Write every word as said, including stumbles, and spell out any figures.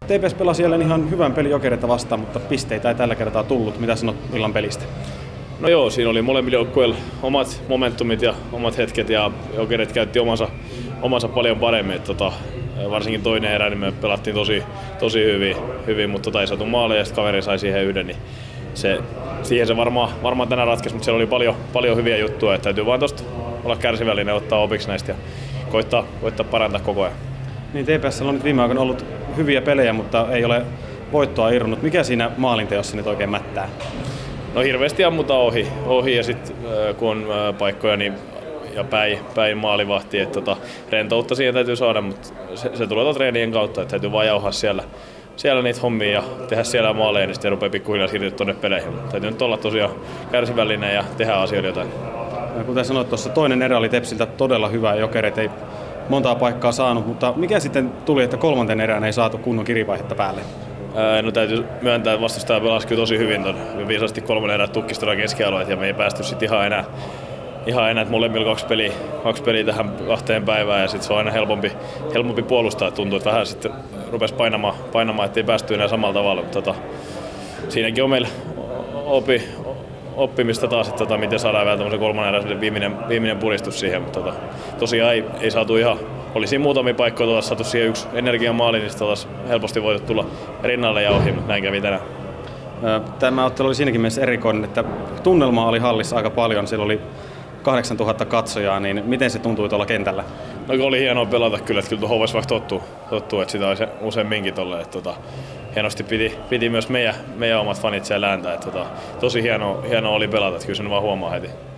T P S pelasi jälleen ihan hyvän pelin Jokereita vastaan, mutta pisteitä ei tällä kertaa tullut. Mitä sanot illan pelistä? No joo, siinä oli molemmilla joukkueilla omat momentumit ja omat hetket ja Jokerit käytti omansa, omansa paljon paremmin. Tota, varsinkin toinen erä, niin me pelattiin tosi, tosi hyvin, hyvin, mutta tota, ei saatu maaleja ja sitten kaveri sai siihen yhden. Niin se, siihen se varmaan, varmaan tänään ratkesi, mutta siellä oli paljon, paljon hyviä juttuja. Että täytyy vain tuosta olla kärsivällinen ja ottaa opiksi näistä ja koittaa, koittaa parantaa koko ajan. Niin T P S on nyt viime aikoina ollut hyviä pelejä, mutta ei ole voittoa irronnut. Mikä siinä maalinteossa nyt oikein mättää? No hirveästi ammutaan ohi, ohi ja sitten kun on paikkoja niin, ja päin, päin maalivahti, että tota, rentoutta siihen täytyy saada, mutta se, se tulee treenien kautta, että täytyy vaan jauhaa siellä, siellä niitä hommia ja tehdä siellä maaleja, niin sitten rupeaa pikkuhiljaa siirtyä tuonne peleihin. Täytyy nyt olla tosiaan kärsivällinen ja tehdä asioita jotain. Ja kuten sanoit tuossa, toinen erä oli Tepsiltä todella hyvä ja Jokerit ei montaa paikkaa saanut, mutta mikä sitten tuli, että kolmanten erään ei saatu kunnon kirivaihetta päälle? No täytyy myöntää, että vastustaja pelasi kyllä tosi hyvin ton. Viisasti kolmannen erän tukkistora keskialueet ja me ei päästy sitten ihan enää, ihan enää, että molemmilla kaksi peliä, kaksi peliä tähän kahteen päivään ja sitten se on aina helpompi, helpompi puolustaa. Tuntuu, että vähän sitten rupesi painamaan, painamaan ettei päästy enää samalla tavalla. Mutta tota, siinäkin on meillä opi, oppimista taas, että tota, miten saadaan vielä tämmöisen kolmannen erän viimeinen, viimeinen puristus siihen. Mutta tota, tosiaan ei, ei saatu ihan. Oli siinä muutamia paikkoja, tuolla saatu siihen yksi energiamaali, niin sitten helposti voitu tulla rinnalle ja ohi, mutta näin kävi tänään. Tämä ottelu oli siinäkin mielessä erikoinen, että tunnelmaa oli hallissa aika paljon. Siellä oli kahdeksantuhatta katsojaa, niin miten se tuntui tuolla kentällä? No oli hienoa pelata kyllä, että kyllä tuohon voisi vaikka tottua, tottua, että sitä olisi useamminkin tolle. Että tota, hienosti piti, piti myös meidän, meidän omat fanit siellä ääntää. Että tota, tosi hienoa, hienoa oli pelata, että kyllä sen vaan huomaa heti.